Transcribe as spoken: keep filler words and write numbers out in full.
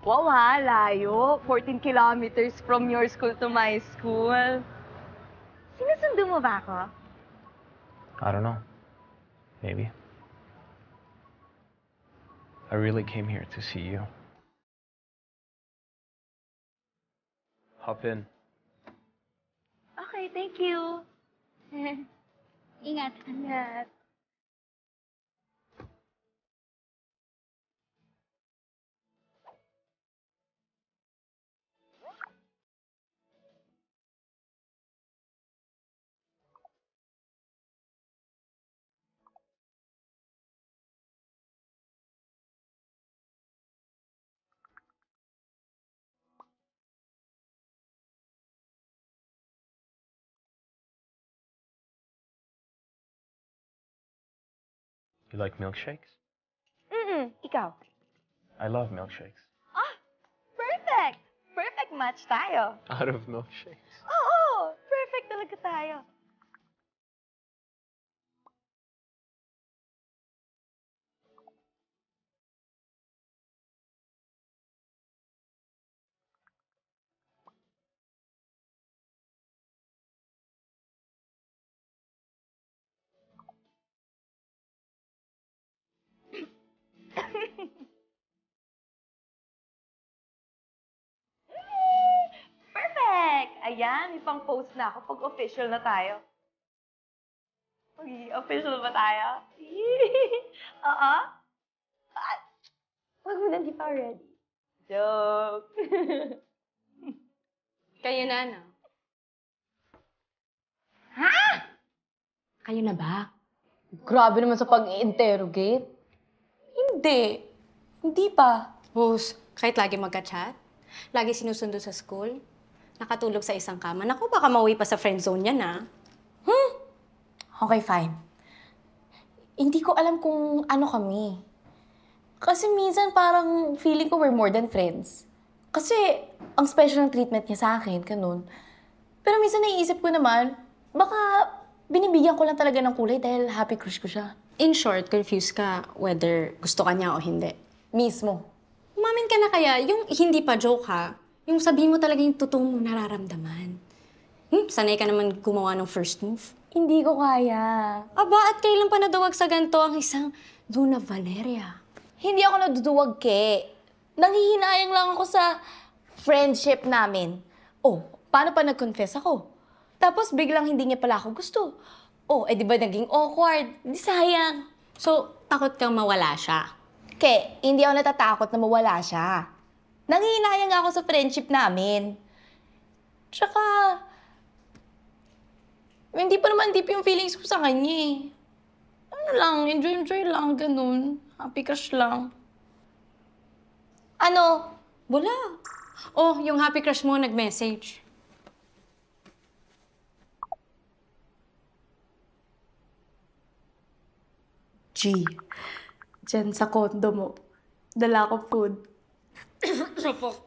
Wow ha, layo. fourteen kilometers from your school to my school. Sinusundo mo ba ako? I don't know. Maybe. I really came here to see you. Hop in. Okay, thank you. Ingat. Ingat. You like milkshakes? Mm-mm, ikaw. I love milkshakes. Ah, perfect! Perfect match tayo. Out of milkshakes? Oo, perfect talaga tayo. Perfect! Ayan, may pang-post na ako pag official na tayo. Magiging official ba tayo? Oo? Ah, wag mo na, di pa ready. Joke! Kayo na, no? Ha? Kayo na ba? Grabe naman sa pag-i-interrogate. Hindi. Hindi pa. Rose, kahit lagi magka-chat, lagi sinusundo sa school, nakatulog sa isang kama. Naku, baka mauwi pa sa friend zone niya na. Hmm? Okay, fine. Hindi ko alam kung ano kami. Kasi minsan parang feeling ko we're more than friends. Kasi ang special ng treatment niya sa akin, ganun. Pero minsan naiisip ko naman, baka binibigyan ko lang talaga ng kulay dahil happy crush ko siya. In short, confused ka whether gusto ka niya o hindi. Mismo. Umamin ka na kaya, yung hindi pa joke ha, yung sabihin mo talaga yung totoong mong nararamdaman. Hmm, sanay ka naman gumawa ng first move. Hindi ko kaya. Aba, at kailan pa naduwag sa ganito ang isang Luna Valeria? Hindi ako naduduwag, Ke. Nanghihinayang lang ako sa friendship namin. Oh, paano pa nag-confess ako? Tapos biglang hindi niya pala ako gusto. Oh, eh di ba naging awkward? Di sayang. So, takot kang mawala siya. Ke, hindi ako natatakot na mawala siya. Nanghihinayang ako sa friendship namin. Tsaka, hindi pa naman deep yung feelings ko sa kanya eh. Ano lang, enjoy-enjoy lang, ganun. Happy crush lang. Ano? Wala. Oh, yung happy crush mo nag-message. G, dyan sa condo mo, dala ko food. Sapok.